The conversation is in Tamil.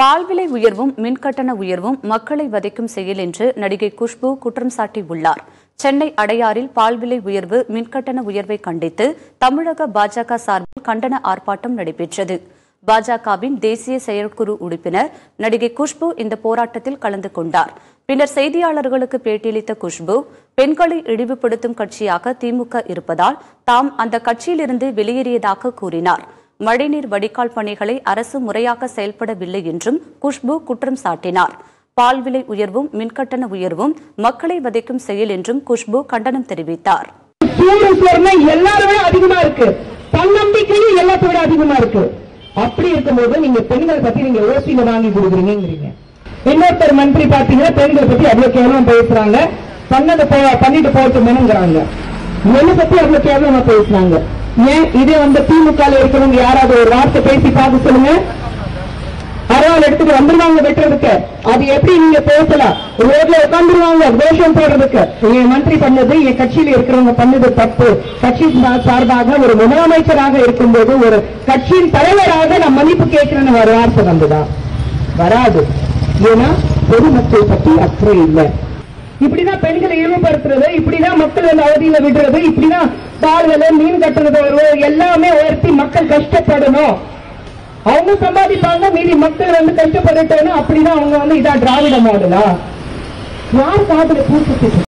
பால் விலை உயர்வும் மின்கட்டண உயர்வும் மக்களை வதைக்கும் செயல் என்று நடிகை குஷ்பு குற்றம் சாட்டியுள்ளார். சென்னை அடையாறில் பால் விலை உயர்வு, மின்கட்டண உயர்வை கண்டித்து தமிழக பாஜக சார்பில் கண்டன ஆர்ப்பாட்டம் நடைபெற்றது. பாஜகவின் தேசிய செயற்குழு உறுப்பினர் நடிகை குஷ்பு இந்த போராட்டத்தில் கலந்து கொண்டார். பின்னர் செய்தியாளர்களுக்கு பேட்டியளித்த குஷ்பு, பெண்களை இழிவுபடுத்தும் கட்சியாக திமுக இருப்பதால் தாம் அந்த கட்சியிலிருந்து வெளியேறியதாக கூறினார். மழைநீர் வடிகால் பணிகளை அரசு முறையாக செயல்படவில்லை என்றும் குஷ்பு குற்றம் சாட்டினார். பால் விலை உயர்வும் மின்கட்டண உயர்வும் மக்களை வதைக்கும் செயல் என்றும் குஷ்பு கண்டனம் தெரிவித்தார். எல்லாருமே அதிகமா இருக்கு, தன்னம்பிக்கையும் எல்லாத்தை விட அதிகமா இருக்கு. அப்படி இருக்கும்போது நீங்க பெண்கள் பத்தி நீங்க ஓசியில வாங்கி கொடுக்குறீங்க. இன்னொருத்தர் மந்திரி பாத்தீங்கன்னா பெண்கள் பத்தி அவ்வளவு கேவலம் பேசுறாங்க, பண்ணிட்டு போட்டுங்கிறாங்க. என்ன பத்தி அவ்வளவு கேவலமா பேசுறாங்க. ஏன் இதே திமுக இருக்கிறவங்க யாராவது ஒரு வார்த்தை பேசி பார்த்து சொல்லுங்க. அறவாள் எடுத்துட்டு வந்துருவாங்க வெட்டுறதுக்கு. அது எப்படி நீங்க பேசலாம்? ரோட்ல உட்காந்துருவாங்க கோஷம் போடுறதுக்கு. என் மந்திரி பண்ணது, என் கட்சியில இருக்கிறவங்க பண்ணது தப்பு. கட்சி சார்பாக ஒரு முதலமைச்சராக இருக்கும்போது ஒரு கட்சியின் தலைவராக நான் மன்னிப்பு கேட்கிறேன்னு ஒரு வார்த்தை வந்துதான் வராது. ஏன்னா பொதுமக்கள் பற்றி அக்கறை இல்லை. இப்படிதான் பெண்களை இழிவுபடுத்துறது, இப்படிதான் மக்கள் அவதியில விடுறது, இப்படிதான் பால்களை மீன் கட்டுறது எல்லாமே உயர்த்தி மக்கள் கஷ்டப்படணும். அவங்க சம்பாதிப்பாங்க, மீதி மக்கள் கஷ்டப்படணும். அப்படிதான் அவங்க இதான் திராவிட மாடலா? யார் காதுல பூசு